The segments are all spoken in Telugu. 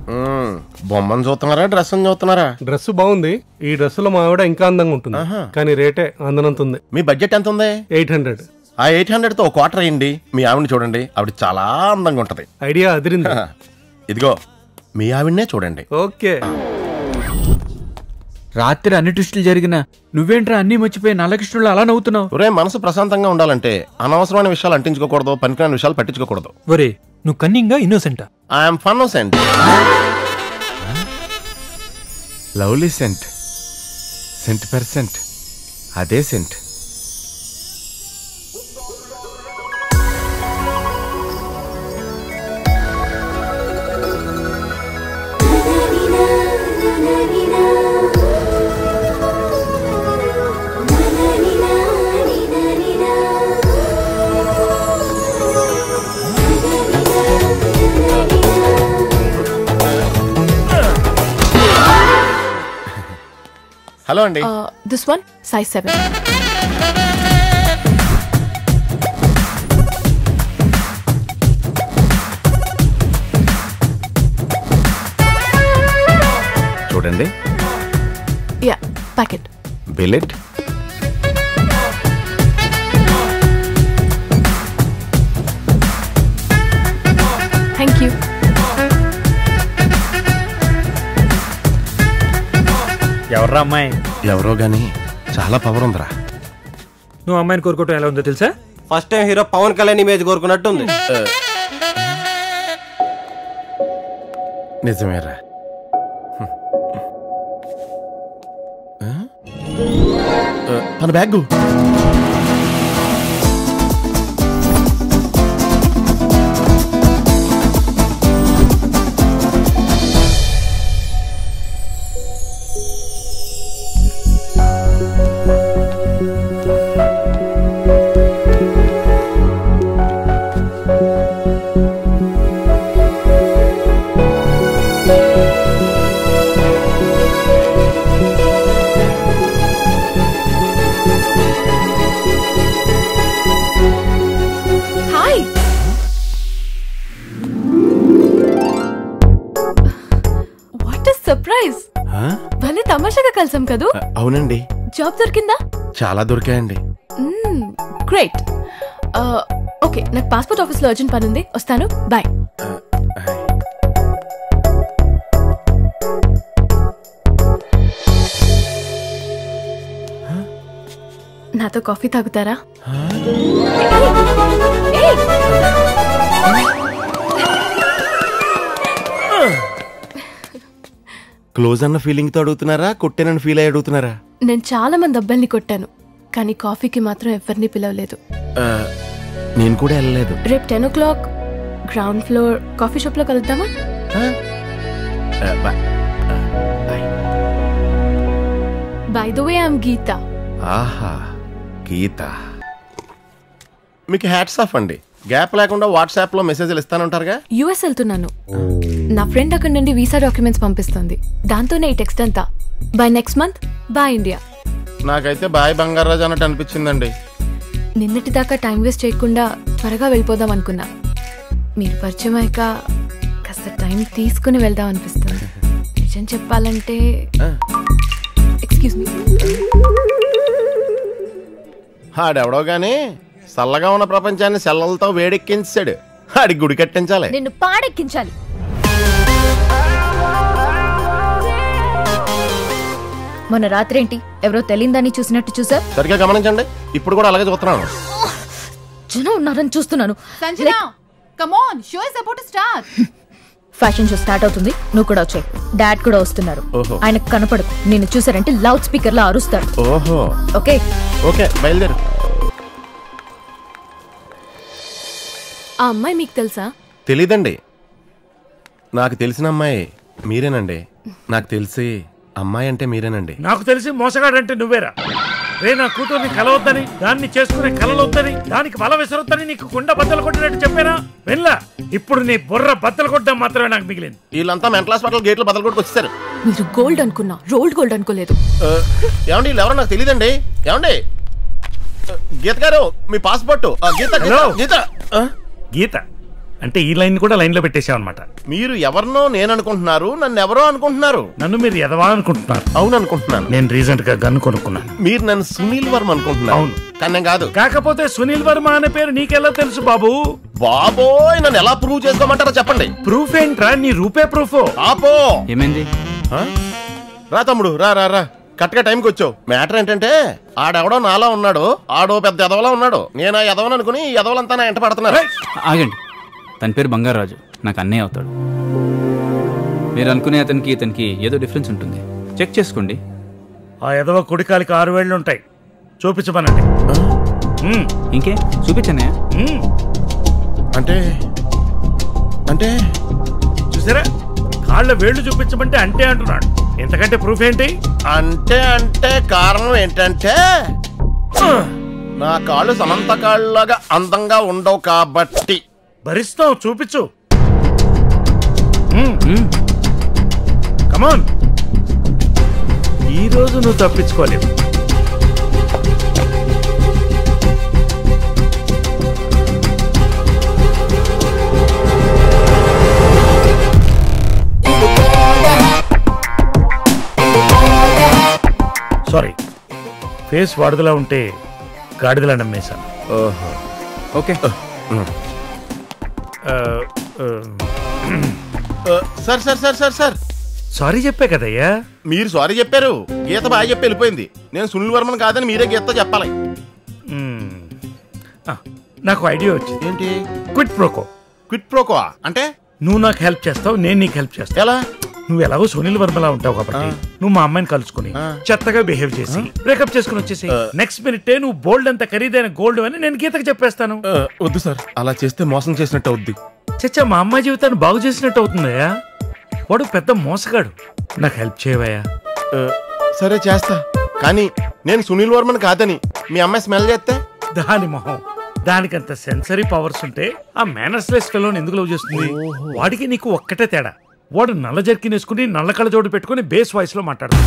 బొమ్మను చూస్తున్నారా డ్రెస్ చూస్తున్నారా? డ్రెస్ బాగుంది. ఈ డ్రెస్ లో మా ఆవిడ ఇంకా అందంగా ఉంటుంది, కానీ రేటే అందనంత ఉంది. మీ బడ్జెట్ ఎంత ఉంది? 800. ఆ 800 తో క్వార్టర్ అయ్యండి. మీ ఆవిడని చూడండి, ఆవిడ చాలా అందంగా ఉంటది. ఐడియా అదిరింది. ఇదిగో మీ ఆవిడనే చూడండి. ఓకే. రాత్రి అన్ని ట్విస్టులు జరిగినా నువ్వేంట్రా అన్ని మర్చిపోయి నల్లకృష్ణుడు అలా నవ్వుతున్నావు? ఒరే, మనసు ప్రశాంతంగా ఉండాలంటే అనవసరమైన విషయాలు అంటించుకోకూడదు, పనికిరాని విషయాలు పట్టించుకోకూడదు. ఒరే, నువ్వు కన్నింగా ఇన్నోసెంటా? I'm funnocent. Lovely cent, cent%, అదే సెంట్. హలో అండి. This one size 7. చూడండి. Yeah, packet. బిల్లెట్. Thank you. ఎవర్రా అమ్మాయి? ఎవరో గాని చాలా పవర్ ఉందిరా. నువ్వు అమ్మాయిని కోరుకోవటం ఎలా ఉందో తెలుసా? First time hero Pavan Kalyan image కోరుకున్నట్టు ఉంది. నిజమేరా. తన బ్యాగ్. సర్ప్రైజ్. భలే తమాషాగా కలిసాం కదూ. అవునండి. జాబ్ దొరికిందా? చాలా దొరికాయండి. గ్రేట్. ఓకే, నాకు పాస్పోర్ట్ ఆఫీస్ లో అర్జెంట్ పని ఉంది, వస్తాను. బాయ్. నాతో కాఫీ తాగుతారా? క్లోజ్ అన్న ఫీలింగ్ తో అడుగుతున్నారా, కొట్టేనని ఫీల్ అయ్యి అడుగుతున్నారా? నేను చాలా మంది అబ్బాయిల్ని కొట్టాను, కానీ కాఫీకి మాత్రం ఎవరిని పిలవలేదు. నేను కూడా వెళ్ళలేదు. రేపు 10 o'clock ground floor coffee shop లో కలుద్దామా? By the way, I'm Geetha. ఆహా, గీత. మీకు హ్యాట్స్ ఆఫ్ అండి. గ్యాప్ లేకుండా వాట్సాప్ లో మెసేజ్లు ఇస్తానంటారుగా. యుఎస్ వెళ్తున్నాను. నా ఫ్రెండ్ అక్కడ నుండి వీసా డాక్యుమెంట్స్ పంపిస్తుంది, దాంతోనే ఈ టెక్స్ట్ అంతా. By next month boy India. నాకైతే బాయ్ బంగారాజు అన్నట్టు అనిపించిందండి. నిన్నటి దాకా టైం వేస్ట్ చేయకుండా త్వరగా వెళ్ళిపోదాం అనుకున్నా. మీరు పరిచయం అయ్యాక కాస్త టైం తీసుకుని వెళ్దాం అనిపిస్తుంది. నిజం చెప్పాలంటే, ఎక్స్క్యూజ్ మీ, ఆడెవడో గానీ చల్లగా ఉన్న ప్రపంచాన్ని సెల్లలతో వేడెక్కించాడు. ఆడికి గుడి కట్టించాలి, నిన్ను పాడెక్కించాలి. మొన్న రాత్రి ఏంటి ఎవరో తెలియదని చూసినట్టు చూసా? సరిగ్గా గమనించండి, ఇప్పుడు కూడా అలాగే చూస్తున్నాను. జనం ఉన్నారని చూస్తున్నాను. Sanjana, come on, show is about to start. Fashion show start అవుతుంది, నువ్వు కూడా వచ్చే. డాడ్ కూడా వస్తున్నారు. ఆయన కనపడకు, నిన్ను చూసారంటే లౌడ్ స్పీకర్ లో అరుస్తారు. ఓహో, ఓకే ఓకే, బయలుదేరు. ఆ అమ్మాయి మీకు తెలుసా? తెలీదండి. నాకు తెలిసిన అమ్మాయి మీరేనండి. నాకు తెలిసి అమ్మాయి అంటే మీరేనండి. నాకు తెలిసి మోసగాడంటే నువ్వేరా. రే, నా కూతుర్ని కలవద్దని, దాన్ని చేసుకునే కలలొద్దని, దానికి బల విసరొద్దని నీకు కుండ బద్దలు కొట్టినట్టు చెప్పానా? వెళ్ళా. ఇప్పుడు నీ బుర్ర బద్దలు కొట్టడం మాత్రమే నాకు మిగిలింది. వీళ్ళంతా మెంటల్ హాస్పిటల్ గేట్లు బద్దలు కొట్టుకు వచ్చేసారు. మీరు గోల్డ్ అనుకున్నా, రోల్డ్ గోల్డ్ అనుకోలేదు. ఏమండి, వీళ్ళు ఎవరో నాకు తెలియదండి. ఏమండి, గీత గారు, మీ పాస్పోర్ట్. గీత గీత గీత అంటే ఈ లైన్ కూడా లైన్ లో పెట్టేశావు అనమాట. మీరు ఎవరినో నేను అనుకుంటున్నారు, నన్ను ఎవరో అనుకుంటున్నారు. నన్ను మీరు ఎదవా అనుకుంటున్నారు. అవును అనుకుంటున్నాను. నేను రీసెంట్ గా గన్ను కొనుక్కున్నాను. మీరు నన్ను సునీల్ వర్మ అనుకుంటున్నారు. అవును కానీ కాదు. కాకపోతే సునీల్ వర్మ అనే పేరు నీకెలా తెలుసు బాబు? బాబోయ్, నన్ను ఎలా ప్రూవ్ చేసుకోమంటారో చెప్పండి. ప్రూఫ్ ఏంట్రా? నీ రూపే ప్రూఫ్. ఆపో. ఏమైంది? రా తమ్ముడు, రా రా రా. కరెక్ట్గా టైంకి వచ్చావు. మ్యాటర్ ఏంటంటే ఆడెవడో నాలా ఉన్నాడు, ఆడో పెద్ద ఎదవలా ఉన్నాడు. నేను ఆ ఎదవని అనుకుని ఎదవలంతా నా ఎంట పడుతున్నారు. ఆగండి, తన పేరు బంగారాజు, నాకు అన్నయ్య అవుతాడు. మీరు అనుకునే అతనికి ఇతనికి ఏదో డిఫరెన్స్ ఉంటుంది, చెక్ చేసుకోండి. ఆ ఎదవ కుడికాలికి 6 వేళ్ళు ఉంటాయి, చూపించమనండి. ఇంకే చూపించన్నయ్య. అంటే అంటే చూసారా, కాళ్ళ వేళ్ళు చూపించమంటే అంటే అంటున్నాడు. ఎంతకంటే ప్రూఫ్ ఏంటి? అంటే కారణం ఏంటంటే నా కాళ్ళు సమంత కాళ్ళలాగా అందంగా ఉండవు కాబట్టి. భరిస్తావు, చూపించు. కమాన్, ఈ రోజు నువ్వు తప్పించుకోలేవు. సారీ, ఫేస్ వాడుదలా ఉంటే గాడిదలా నమ్మేశాను. ఓహో, okay. Sir sir sir sir sir sorry చెప్పే కదయ్యా. మీరు సారీ చెప్పారు, గీత బాగా చెప్పి వెళ్ళిపోయింది. నేను సునీల్ వర్మన్ కాదని మీరే గీత చెప్పాలి. నాకు ఐడియా వచ్చింది. ఏంటి? Quid pro quo. క్విట్ ప్రోకో అంటే? నువ్వు నాకు హెల్ప్ చేస్తావు, నేను నీకు హెల్ప్ చేస్తాను. ఎలా? నువ్వు ఎలాగో సునీల్ వర్మలా ఉంటావు కాబట్టి నువ్వు మా అమ్మాయిని కలుసుకుని చెత్తగా బిహేవ్ చేసి బ్రేకప్ చేసుకుని వచ్చేసి నెక్స్ట్ మినిట్ నువ్వు బోల్డ్ అంత ఖరీదైన గోల్డ్ అని నేను గీతకు చెప్పేస్తాను. వద్దు సార్, అలా చేస్తే మోసం చేసినట్టు అవుద్ది. చచ్చా, మా అమ్మాయి జీవితాన్ని బాగు చేసినట్టు అవుతుందయ్యా. వాడు పెద్ద మోసగాడు, నాకు హెల్ప్ చేయవయ్యా. సరే చేస్తా, కానీ నేను సునీల్ వర్మన్ కాదని మీ అమ్మాయి స్మెల్ చేస్తే? దాని మొహం, దానికంత సెన్సరీ పవర్స్ ఉంటే ఆ మేనర్స్లెస్ ఫెలోని ఎందుకు లవ్ చేస్తుంది? వాడికి నీకు ఒక్కటే తేడా, వాడు నల్ల జర్కిన్ వేసుకుని నల్ల కళ్ళజోడు పెట్టుకుని బేస్ వాయిస్ లో మాట్లాడతాడు.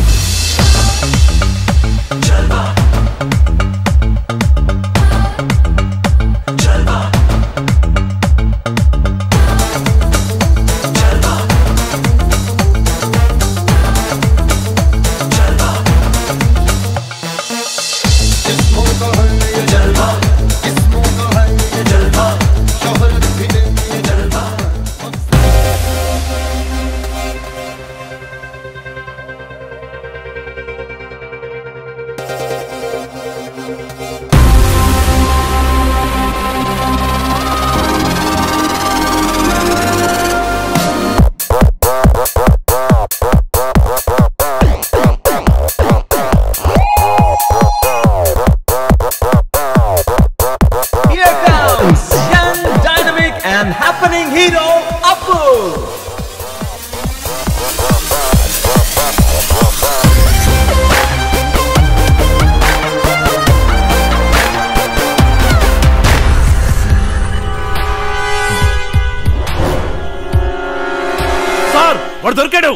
వాడు దొరికాడు.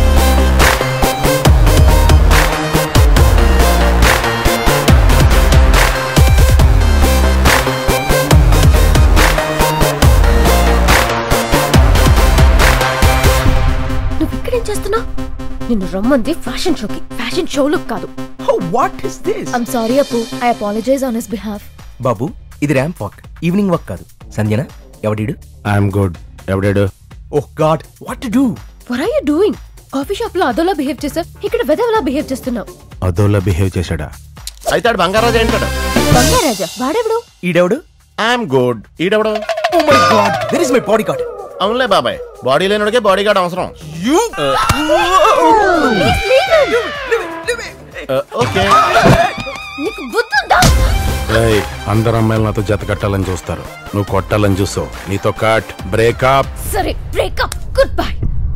నువ్వు ఇక్కడేం చేస్తున్నావు? నిన్ను రమ్మంది ఫ్యాషన్ షోకి, ఫ్యాషన్ షోలకు కాదు. What is this? I'm sorry Appu, I apologize on his behalf. బాబు, ఇది ర్యాంప్ వాక్, ఈవినింగ్ వాక్ కాదు. సంజన, ఎవడీడు? I'm good. ఎవడాడు? Oh god, what to do? What are you doing? Coffee shop లో అదోలా బిహేవ్ చేసావు, ఇక్కడ వెదవలా బిహేవ్ చేస్తున్నావు. అదోలా బిహేవ్ చేశాడా? అయితే ఆడు బంగారాజు ఏంటాడు? బంగారాజా? వాడెవడు? ఈడెవడు? I'm good. ఈడెవడు? Oh my god, there is my body guard. అవునులే బాబాయ్, బాడీ లేనుడికే బాడీ గార్డ్ అవసరం. ఓకే, నీకు బుద్ధుందా? అందరు అమ్మాయిలు నాతో జత కట్టాలని చూస్తారు, నువ్వు కొట్టాలని చూస్తావు. నీతో కట్, బ్రేకప్. సరే, బ్రేకప్, గుడ్ బై.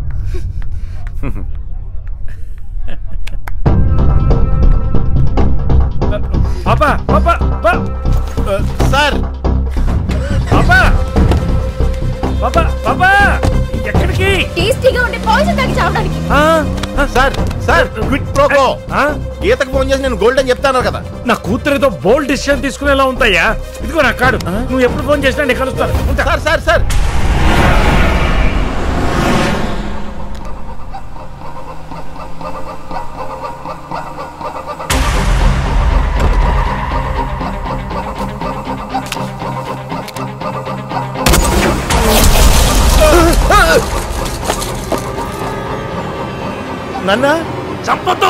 పాపా పాపా సార్, పాపా పాపా పాపా, ఎక్కడికి? టేస్టీగా ఉండే పాయిజన్ తాగి చావడానికి. సార్ సార్, క్విట్ ప్రోకో. గీతకు ఫోన్ చేసి నేను గోల్డ్ అని చెప్తాను కదా. నా కూతురితో బోల్డ్ డిసిషన్ తీసుకునేలా ఉంటాయా? ఇదిగో నా కార్డు, నువ్వు ఎప్పుడు ఫోన్ చేసినా నేను కలుస్తాను. సార్ సార్ సార్ నన్నా చంపతో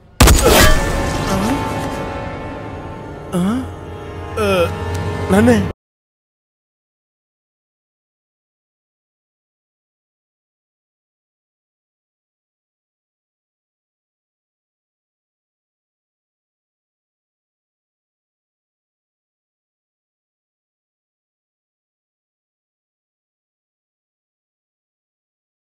నన్నే